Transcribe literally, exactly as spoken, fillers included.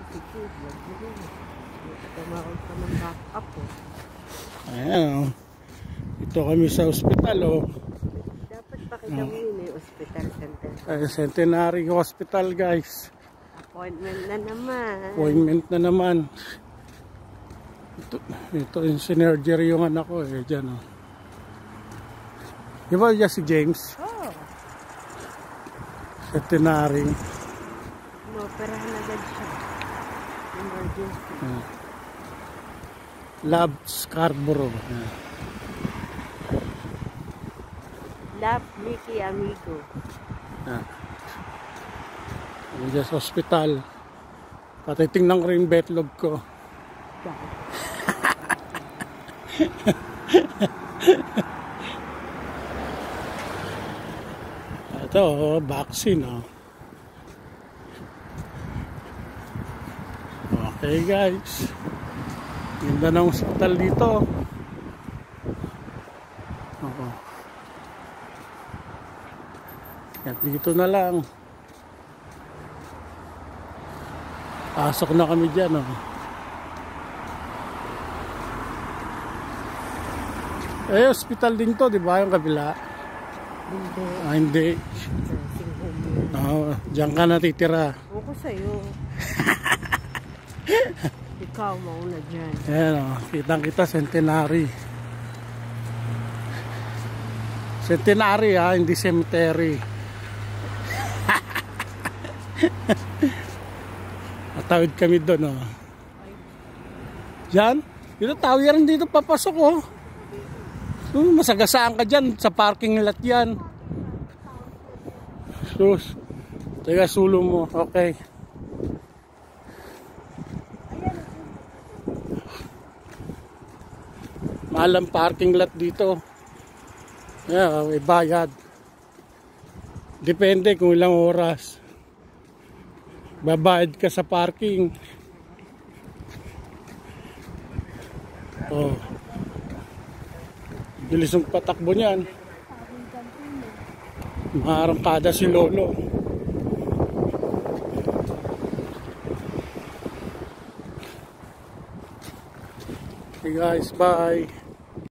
altitude. Wag mo rin. Tumawag ka ng back-up po. Ayan o. Ito kami sa ospital o. Dapat pakita mo yun eh, hospital center. Ay, Centenary Hospital guys. Appointment na naman. Appointment na naman. Ito, ito yung synergery yung anak ko eh. Diyan o. Di ba dyan si James? Oh. Centenary. Operahan agad siya. Emergency. Uh, Lab Scarborough. Uh. Lab Mickey Amigo. Uh. Diyan sa hospital. Pati tingnan ko rin yung betlog ko. Ito, oh, vaccine. Oh. Okay guys, ganda ng hospital dito. Oo. Yan, dito na lang. Pasok na kami dyan. Oh. Eh, hospital din to, di ba? Yung kabila. Hindi. Ah, hindi. Oo, dyan ka natitira. Ako sa'yo. Ikaw mauna dyan. Ayan o, kitang kita Centenary. Centenary ha, hindi cemetery. Matawid kami doon o. Diyan, dito tawiran dito papasok o. So, masagasaan ka dyan sa parking lot yan. Sus, taga sulo mo, okay. Mahal ang parking lot dito. Yeah, may bayad. Depende kung ilang oras. Babayad ka sa parking. Oh. Bilis ang patakbo niyan. Maharangkada si Lolo. Okay guys, bye.